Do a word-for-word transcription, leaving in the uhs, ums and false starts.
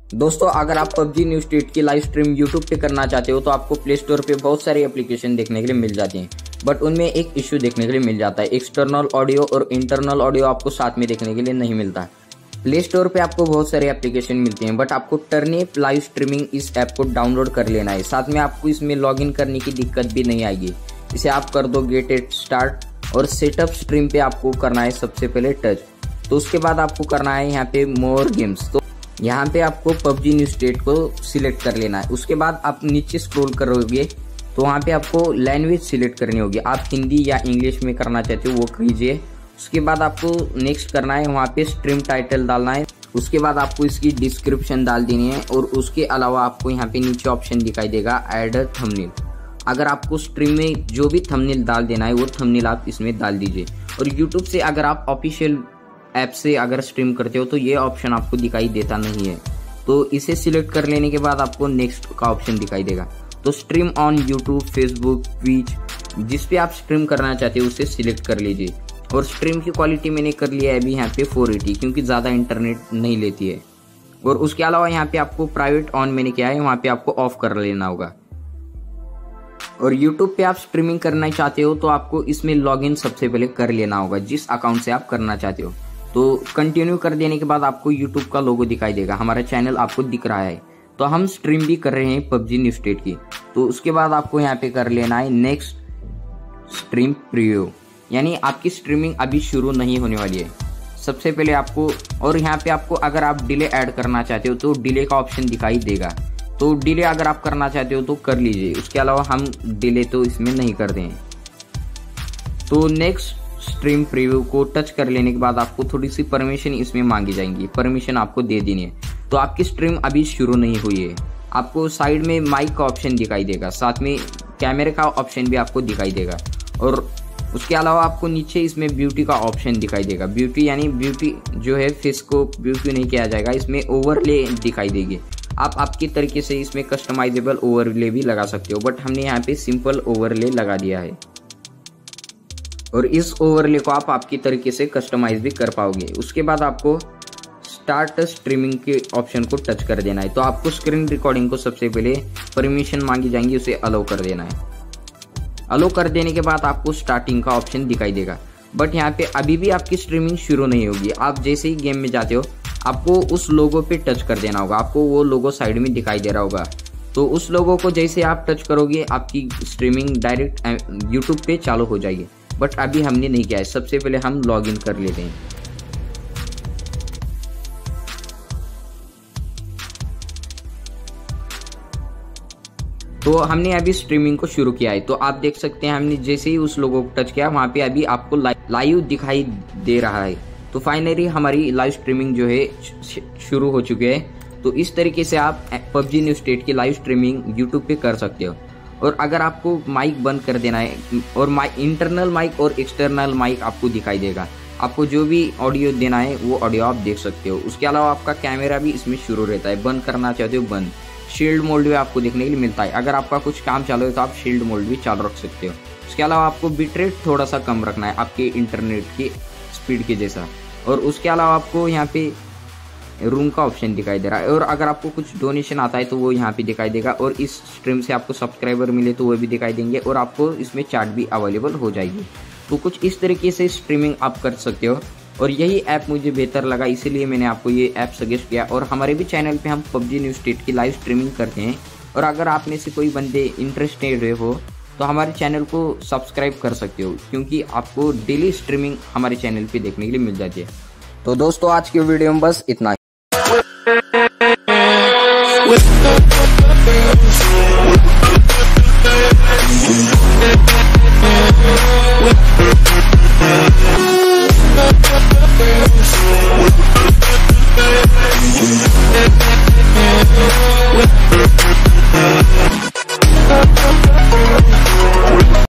दोस्तों अगर आप पबजी न्यू स्टेट की लाइव स्ट्रीम यूट्यूब पे करना चाहते हो तो आपको प्ले स्टोर पे बहुत सारी एप्लीकेशन देखने के लिए मिल जाती हैं, बट उनमें एक इश्यू देखने के लिए मिल जाता है। एक्सटर्नल ऑडियो और इंटरनल ऑडियो आपको साथ में देखने के लिए नहीं मिलता। प्ले स्टोर पे आपको बहुत सारी एप्लीकेशन मिलती हैं, बट आपको टर्नअप लाइव स्ट्रीमिंग इस ऐप को डाउनलोड कर लेना है। साथ में आपको इसमें लॉगिन करने की दिक्कत भी नहीं आएगी। इसे आप कर दो गेट इट स्टार्ट और सेटअप स्ट्रीम पे आपको करना है सबसे पहले टच। तो उसके बाद आपको करना है यहाँ पे मोर गेम्स। तो यहाँ पे आपको पबजी न्यू स्टेट को सिलेक्ट कर लेना है। उसके बाद आप नीचे स्क्रॉल करोगे तो वहाँ पे आपको लैंग्वेज सिलेक्ट करनी होगी। आप हिंदी या इंग्लिश में करना चाहते हो वो कीजिए। उसके बाद आपको नेक्स्ट करना है, वहाँ पे स्ट्रीम टाइटल डालना है। उसके बाद आपको इसकी डिस्क्रिप्शन डाल देनी है और उसके अलावा आपको यहाँ पे नीचे ऑप्शन दिखाई देगा ऐड थंबनेल। अगर आपको स्ट्रीम में जो भी थंबनेल डाल देना है वो थंबनेल आप इसमें डाल दीजिए। और यूट्यूब से अगर आप ऑफिशियल ऐप से अगर स्ट्रीम करते हो तो ये ऑप्शन आपको दिखाई देता नहीं है। तो इसे सिलेक्ट कर लेने के बाद आपको नेक्स्ट का ऑप्शन दिखाई देगा। तो stream on YouTube, Facebook, Twitch, जिस पे आप स्ट्रीम करना चाहते हो उसे सिलेक्ट कर लीजिए। और स्ट्रीम की क्वालिटी मैंने कर लिया है अभी यहाँ पे फोर एटी, क्योंकि ज़्यादा इंटरनेट नहीं लेती है। और उसके अलावा यहाँ पे आपको प्राइवेट ऑन मैंने किया है, वहाँ पे आपको ऑफ कर लेना होगा। और यूट्यूब पे आप स्ट्रीमिंग करना चाहते हो तो आपको इसमें लॉगिन सबसे पहले कर लेना होगा, जिस अकाउंट से आप करना चाहते हो। तो कंटिन्यू कर देने के बाद आपको यूट्यूब का लोगो दिखाई देगा, हमारा चैनल आपको दिख रहा है। तो हम स्ट्रीम भी कर रहे हैं पबजी न्यू स्टेट की। तो उसके बाद आपको यहाँ पे कर लेना है नेक्स्ट स्ट्रीम प्रीव्यू, यानी आपकी स्ट्रीमिंग अभी शुरू नहीं होने वाली है सबसे पहले आपको। और यहाँ पे आपको अगर आप डिले ऐड करना चाहते हो तो डिले का ऑप्शन दिखाई देगा। तो डिले अगर आप करना चाहते हो तो कर लीजिए। उसके अलावा हम डिले तो इसमें नहीं कर दें। तो नेक्स्ट स्ट्रीम प्रीव्यू को टच कर लेने के बाद आपको थोड़ी सी परमिशन इसमें मांगी जाएंगी, परमिशन आपको दे देनी है। तो आपकी स्ट्रीम अभी शुरू नहीं हुई है। आपको साइड में माइक का ऑप्शन दिखाई देगा, साथ में कैमरे का ऑप्शन भी आपको दिखाई देगा। और उसके अलावा आपको नीचे इसमें ब्यूटी का ऑप्शन दिखाई देगा। ब्यूटी यानी ब्यूटी जो है फेस को ब्यूटी नहीं किया जाएगा, इसमें ओवरले दिखाई देगी। आप आपकी तरीके से इसमें कस्टमाइजेबल ओवरले भी लगा सकते हो, बट हमने यहाँ पे सिंपल ओवरले लगा दिया है। और इस ओवरले को आप आपकी तरीके से कस्टमाइज भी कर पाओगे। उसके बाद आपको स्टार्ट स्ट्रीमिंग के ऑप्शन को टच कर देना है। तो आपको स्क्रीन रिकॉर्डिंग को सबसे पहले परमिशन मांगी जाएंगी, उसे अलाउ कर देना है। अलाउ कर देने के बाद आपको स्टार्टिंग का ऑप्शन दिखाई देगा, बट यहाँ पे अभी भी आपकी स्ट्रीमिंग शुरू नहीं होगी। आप जैसे ही गेम में जाते हो आपको उस लोगो पे टच कर देना होगा। आपको वो लोगो साइड में दिखाई दे रहा होगा। तो उस लोगो को जैसे आप टच करोगे आपकी स्ट्रीमिंग डायरेक्ट यूट्यूब पे चालू हो जाएगी, बट अभी हमने नहीं किया है। सबसे पहले हम लॉगिन कर लेते हैं। तो हमने अभी स्ट्रीमिंग को शुरू किया है। तो आप देख सकते हैं हमने जैसे ही उस लोगो को टच किया वहां पे अभी आपको लाइव दिखाई दे रहा है। तो फाइनली हमारी लाइव स्ट्रीमिंग जो है शुरू हो चुकी है। तो इस तरीके से आप पबजी न्यू स्टेट की लाइव स्ट्रीमिंग यूट्यूब पे कर सकते हो। और अगर आपको माइक बंद कर देना है और माइक इंटरनल माइक और एक्सटर्नल माइक आपको दिखाई देगा, आपको जो भी ऑडियो देना है वो ऑडियो आप देख सकते हो। उसके अलावा आपका कैमरा भी इसमें शुरू रहता है, बंद करना चाहते हो बंद। शील्ड मोड भी आपको देखने के लिए मिलता है। अगर आपका कुछ काम चालू है तो आप शील्ड मोड भी चालू रख सकते हो। उसके अलावा आपको बिटरेट थोड़ा सा कम रखना है आपके इंटरनेट की स्पीड के जैसा। और उसके अलावा आपको यहाँ पे रूम का ऑप्शन दिखाई दे रहा है। और अगर आपको कुछ डोनेशन आता है तो वो यहाँ पे दिखाई देगा। और इस स्ट्रीम से आपको सब्सक्राइबर मिले तो वो भी दिखाई देंगे। और आपको इसमें चैट भी अवेलेबल हो जाएगी। तो कुछ इस तरीके से स्ट्रीमिंग आप कर सकते हो। और यही ऐप मुझे बेहतर लगा, इसीलिए मैंने आपको ये ऐप सजेस्ट किया। और हमारे भी चैनल पे हम पबजी न्यू स्टेट की लाइव स्ट्रीमिंग करते हैं। और अगर आप में से कोई बंदे इंटरेस्टेड हो तो हमारे चैनल को सब्सक्राइब कर सकते हो, क्योंकि आपको डेली स्ट्रीमिंग हमारे चैनल पे देखने के लिए मिल जाती है। तो दोस्तों आज की वीडियो में बस इतना ही।